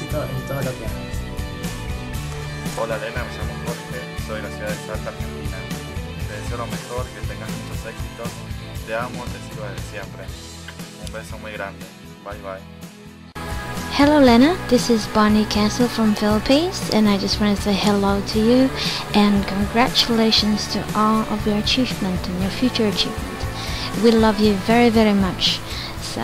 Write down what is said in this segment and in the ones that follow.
éxito en todo lo que hagas. Hola Lena, me llamo Jorge, soy de la ciudad de Salta, Argentina. Te deseo lo mejor, que tengas muchos éxitos. Te amo, te sigo desde siempre. Un beso muy grande. Bye bye. Hello Lena, this is Bonnie Castle from Philippines, and I just want to say hello to you and congratulations to all of your achievement and your future achievement. We love you very very much, so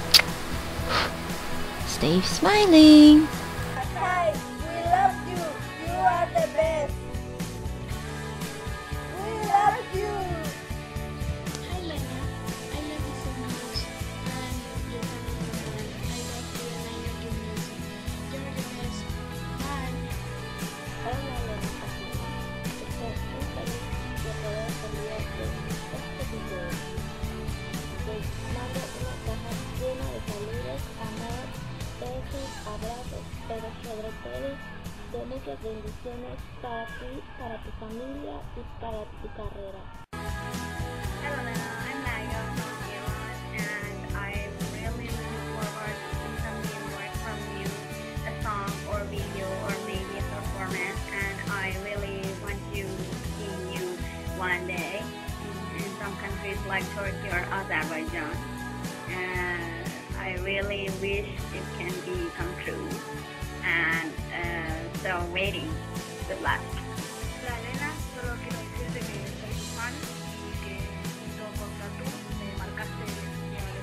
stay smiling. Hi, we love you. You are the best. We love you. Hi Lena, I love you so much, and you're coming from I love you and I love your music. You're the best. Bye. Hola Lena Katina, estoy muy feliz de poder saludarte este video. Te mando una caja llena de saludos, amor, besos, abrazos, pero sobre todo de muchas bendiciones para ti, para tu familia y para tu carrera. Hello Lena, I'm Naga from Iran, and I'm really looking forward to see some new work from you, a song or video or maybe a performance, and I really want to see you one day in some countries like Turkey or Azerbaijan, and I really wish it can be come true, and so waiting. Good luck. Hola Elena, solo quiero decirte que soy tu fan y que junto con T.A.T.u me marcaste el día de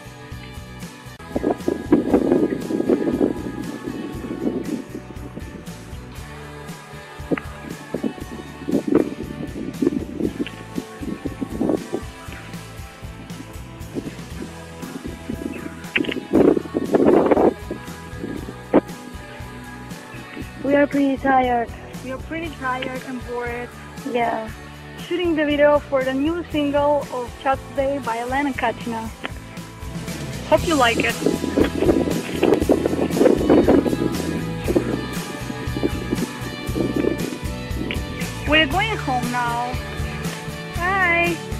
We are pretty tired. We are pretty tired and bored. Yeah. Shooting the video for the new single of T.A.T.u by Lena Katina. Hope you like it. We're going home now. Bye.